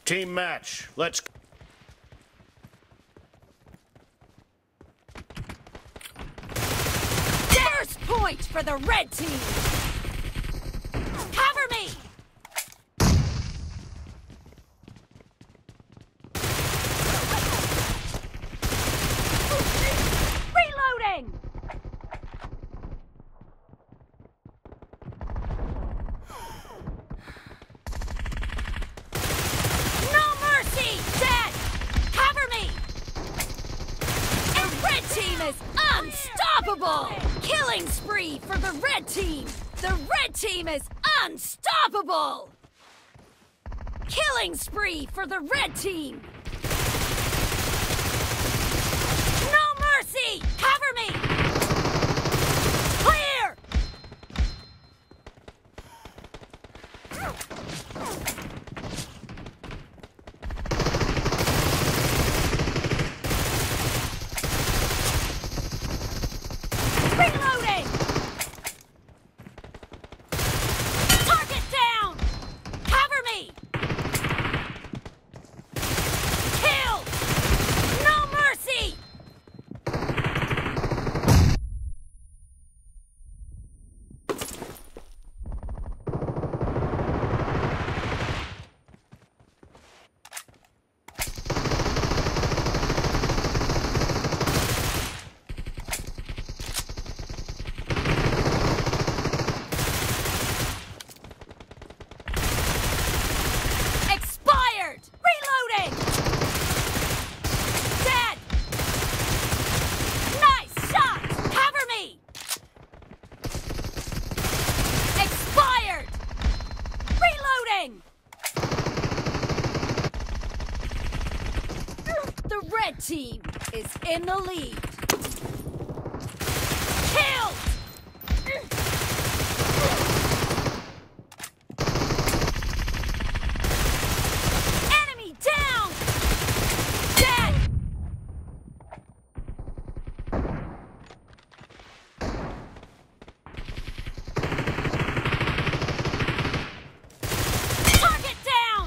Team match. Let's... First point for the red team! Cover me! Reloading! No mercy! Dead! Cover me! And red team is unstoppable! Killing spree for the red team! The red team is unstoppable! Killing spree for the red team! No mercy! Cover me! Clear! Reloading! Target down! Cover me! Kill! No mercy! Expired! Reloading! Dead! Nice shot! Cover me! Expired! Reloading! The red team is in the lead. Killed! Enemy down! Dead! Target down!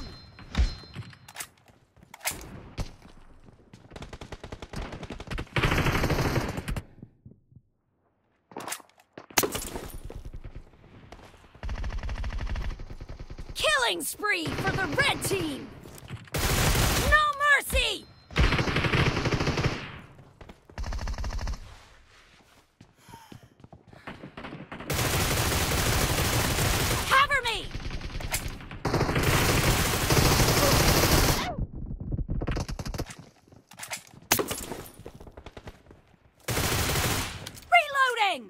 Killing spree for the red team! No mercy! Cover me! Reloading!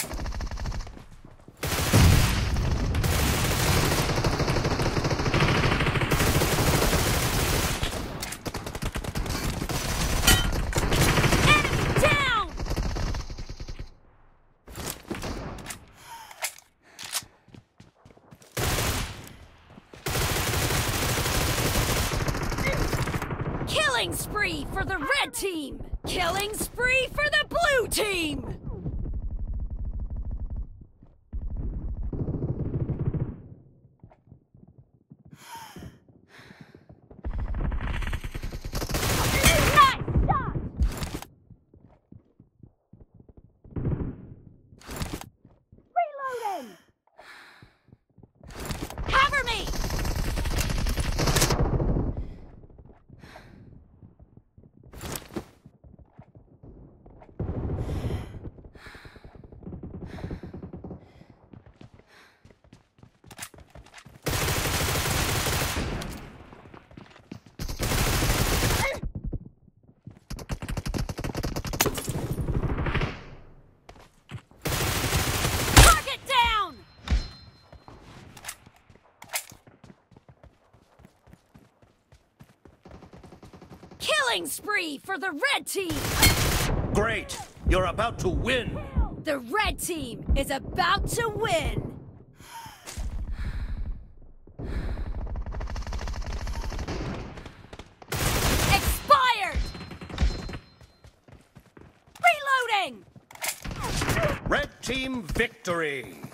Enemy down! Killing spree for the red team! Killing spree for the blue team! Nice shot! Reloading! Cover me! Target down! Killing spree for the red team! Great! You're about to win! The red team is about to win! Expired! Reloading! Red team victory!